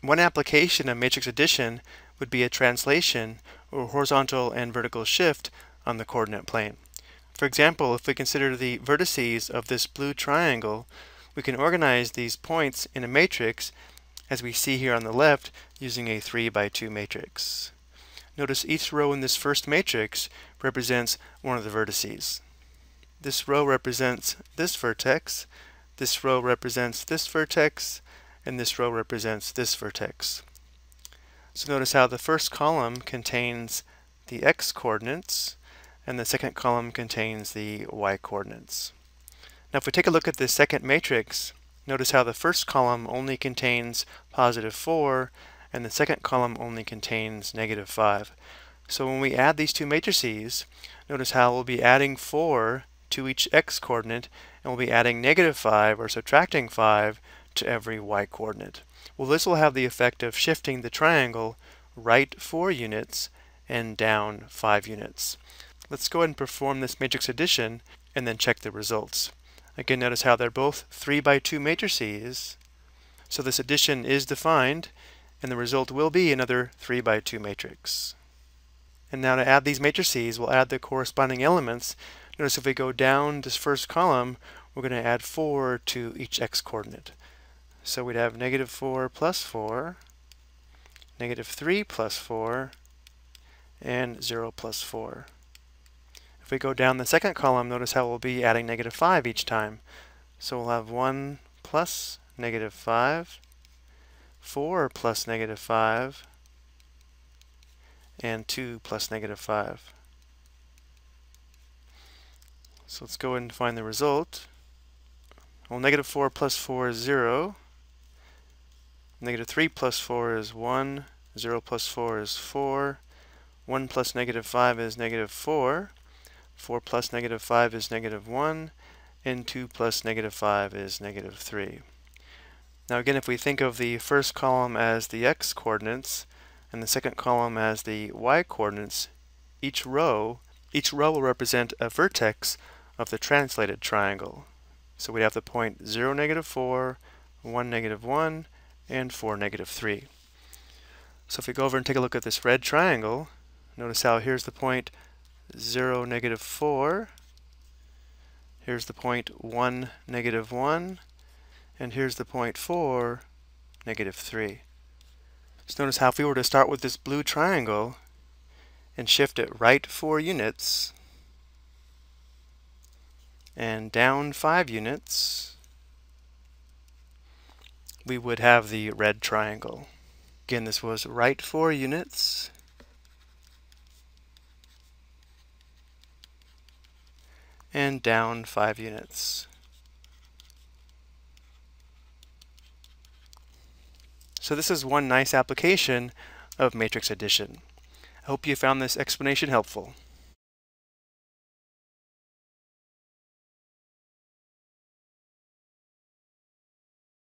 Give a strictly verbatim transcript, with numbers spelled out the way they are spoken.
One application of matrix addition would be a translation or horizontal and vertical shift on the coordinate plane. For example, if we consider the vertices of this blue triangle, we can organize these points in a matrix as we see here on the left using a three by two matrix. Notice each row in this first matrix represents one of the vertices. This row represents this vertex, this row represents this vertex, and this row represents this vertex. So notice how the first column contains the x coordinates and the second column contains the y coordinates. Now if we take a look at this second matrix, notice how the first column only contains positive four and the second column only contains negative five. So when we add these two matrices, notice how we'll be adding four to each x coordinate and we'll be adding negative five or subtracting five to every y coordinate. Well, this will have the effect of shifting the triangle right four units and down five units. Let's go ahead and perform this matrix addition and then check the results. Again, notice how they're both three by two matrices, so this addition is defined and the result will be another three by two matrix. And now to add these matrices, we'll add the corresponding elements. Notice if we go down this first column, we're going to add four to each x coordinate. So we'd have negative four plus four, negative three plus four, and zero plus four. If we go down the second column, notice how we'll be adding negative five each time. So we'll have one plus negative five, four plus negative five, and two plus negative five. So let's go ahead and find the result. Well, negative four plus four is zero. Negative three plus four is one. zero plus four is four. one plus negative five is negative four. four plus negative five is negative one. And two plus negative five is negative three. Now again, if we think of the first column as the x coordinates and the second column as the y coordinates, each row, each row will represent a vertex of the translated triangle. So we have the point zero, negative four, one, negative one, and four, negative three. So if we go over and take a look at this red triangle, notice how here's the point zero, negative four, here's the point one, negative one, and here's the point four, negative three. So notice how if we were to start with this blue triangle and shift it right four units and down five units, we would have the red triangle. Again, this was right four units and down five units. So this is one nice application of matrix addition. I hope you found this explanation helpful.